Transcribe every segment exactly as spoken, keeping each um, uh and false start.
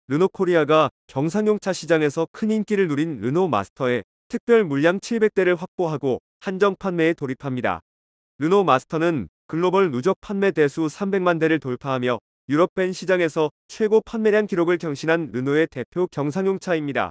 르노코리아가 경상용차 시장에서 큰 인기를 누린 르노 마스터의 특별 물량 칠백 대를 확보하고 한정 판매에 돌입합니다. 르노 마스터는 글로벌 누적 판매 대수 삼백만 대를 돌파하며 유럽 밴 시장에서 최고 판매량 기록을 경신한 르노의 대표 경상용차입니다.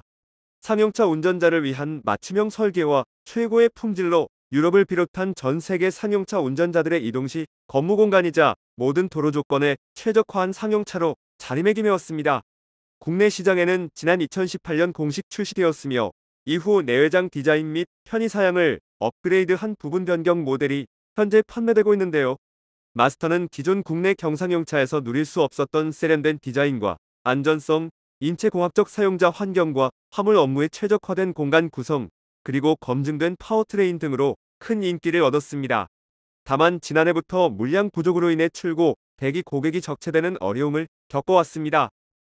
상용차 운전자를 위한 맞춤형 설계와 최고의 품질로 유럽을 비롯한 전 세계 상용차 운전자들의 이동 시 거무 공간이자 모든 도로 조건에 최적화한 상용차로 자리매김해왔습니다. 국내 시장에는 지난 이천십팔 년 공식 출시되었으며 이후 내외장 디자인 및 편의 사양을 업그레이드한 부분 변경 모델이 현재 판매되고 있는데요. 마스터는 기존 국내 경상용차에서 누릴 수 없었던 세련된 디자인과 안전성, 인체공학적 사용자 환경과 화물 업무에 최적화된 공간 구성, 그리고 검증된 파워트레인 등으로 큰 인기를 얻었습니다. 다만 지난해부터 물량 부족으로 인해 출고, 대기 고객이 적체되는 어려움을 겪어왔습니다.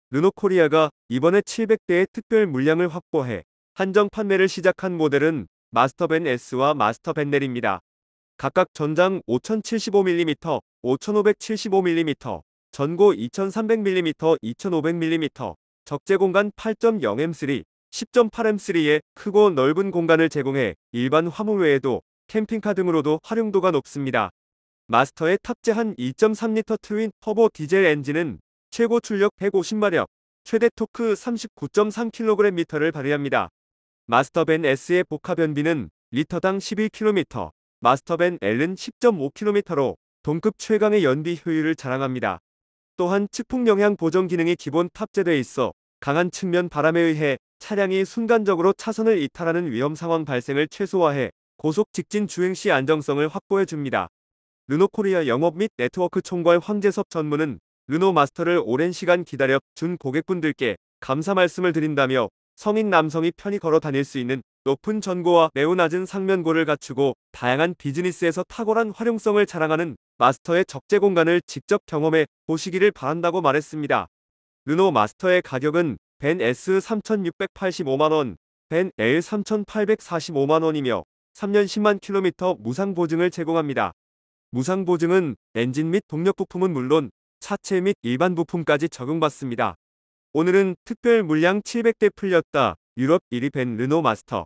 르노코리아가 이번에 칠백 대의 특별 물량을 확보해 한정 판매를 시작한 모델은 마스터밴 S와 마스터밴 넬입니다. 각각 전장 오천칠십오 밀리미터, 오천오백칠십오 밀리미터, 전고 이천삼백 밀리미터, 이천오백 밀리미터, 적재 공간 팔 점 영 엠 쓰리, 십 점 팔 엠 쓰리의 크고 넓은 공간을 제공해 일반 화물 외에도 캠핑카 등으로도 활용도가 높습니다. 마스터에 탑재한 이 점 삼 리터 트윈 터보 디젤 엔진은 최고 출력 백오십 마력, 최대 토크 삼십구 점 삼 킬로그램미터를 발휘합니다. 마스터밴 S의 복합 변비는 리터당 십일 킬로미터, 마스터밴 L은 십 점 오 킬로미터로 동급 최강의 연비 효율을 자랑합니다. 또한 측풍 영향 보정 기능이 기본 탑재되어 있어 강한 측면 바람에 의해 차량이 순간적으로 차선을 이탈하는 위험 상황 발생을 최소화해 고속 직진 주행 시 안정성을 확보해줍니다. 르노코리아 영업 및 네트워크 총괄 황재섭 전무는 르노 마스터를 오랜 시간 기다려 준 고객분들께 감사 말씀을 드린다며 성인 남성이 편히 걸어 다닐 수 있는 높은 전고와 매우 낮은 상면고를 갖추고 다양한 비즈니스에서 탁월한 활용성을 자랑하는 마스터의 적재 공간을 직접 경험해 보시기를 바란다고 말했습니다. 르노 마스터의 가격은 밴 S 삼천육백팔십오만 원, 밴 L 삼천팔백사십오만 원이며 삼 년 십만 킬로미터 무상 보증을 제공합니다. 무상 보증은 엔진 및 동력 부품은 물론 차체 및 일반 부품까지 적용받습니다. 오늘은 특별 물량 칠백 대 풀렸다. 유럽 일 위 밴 르노 마스터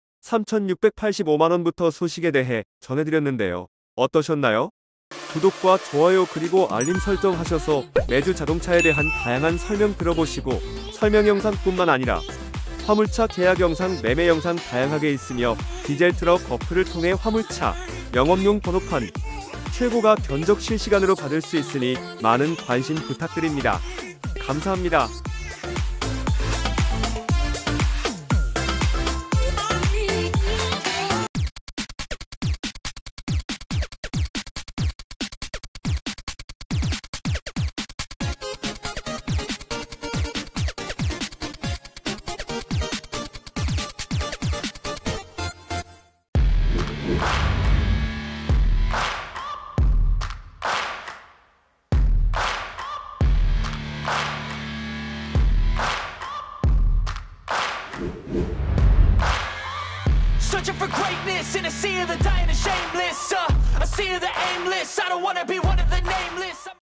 삼천육백팔십오만 원부터 소식에 대해 전해드렸는데요. 어떠셨나요? 구독과 좋아요 그리고 알림 설정하셔서 매주 자동차에 대한 다양한 설명 들어보시고 설명 영상뿐만 아니라 화물차 계약 영상, 매매 영상 다양하게 있으며 디젤 트럭 어플을 통해 화물차, 영업용 번호판, 최고가 견적 실시간으로 받을 수 있으니 많은 관심 부탁드립니다. 감사합니다. Searching for greatness in a sea of the dying and shameless. uh, A sea of the aimless. I don't wanna be one of the nameless.